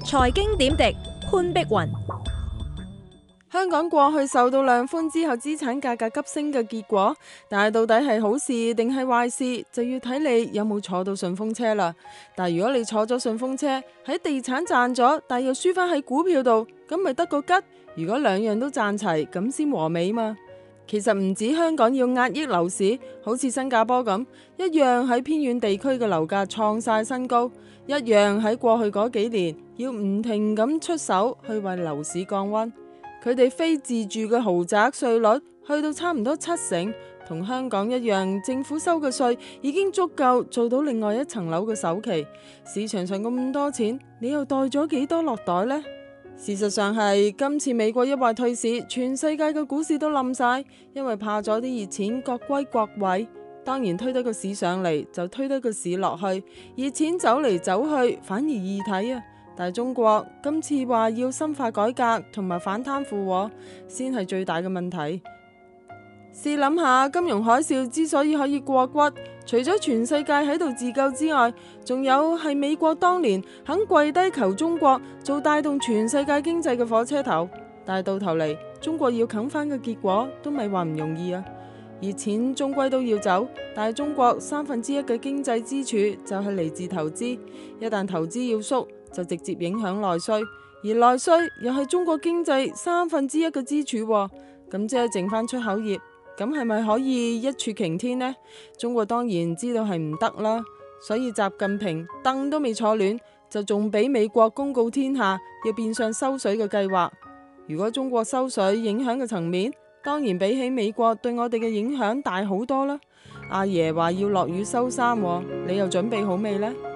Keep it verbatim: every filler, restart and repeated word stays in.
財經點滴，潘碧雲。 香港過去受到量寬之後資產價格急升嘅結果，但係到底係好事定係壞事，就要睇你有冇坐到順風車啦。但係如果你坐咗順風車，喺地產賺咗，但又輸翻喺股票度，咁咪得個吉。如果兩樣都賺齊，咁先和美嘛。其實唔止香港要壓抑樓市，好似新加坡咁，一樣喺偏遠地區嘅樓價創晒新高，一樣喺過去嗰幾年要唔停咁出手去為樓市降溫。佢哋非自住嘅豪宅稅率去到差唔多七成，同香港一樣，政府收嘅稅已經足夠做到另外一層樓嘅首期。市場上咁多錢，你又袋咗幾多落袋呢？事實上係今次美國一話退市，全世界嘅股市都冧晒，因為怕咗啲熱錢各歸各位，當然推得個市上嚟就推得個市落去，熱錢走嚟走去反而易睇啊！但係中國今次話要深化改革同埋反貪腐，先係最大嘅問題。試諗下，金融海嘯之所以可以過骨，除咗全世界喺度自救之外，仲有係美國當年肯跪低求中國做帶動全世界經濟嘅火車頭，但係到頭嚟中國要啃翻嘅結果都咪話唔容易啊！熱錢終歸都要走，但係中國三分之一嘅經濟支柱就係嚟自投資，一旦投資要縮，就直接影響內需，而內需又係中國經濟三分之一嘅支柱，咁即係剩翻出口業，咁係咪可以一柱擎天呢？中國當然知道係唔得啦，所以習近平凳都未坐暖，就仲俾美國公告天下要變相收水嘅計劃。如果中國收水影響嘅層面，當然比起美國對我哋嘅影響大好多啦。阿爺話要落雨收衫，你又準備好未呢？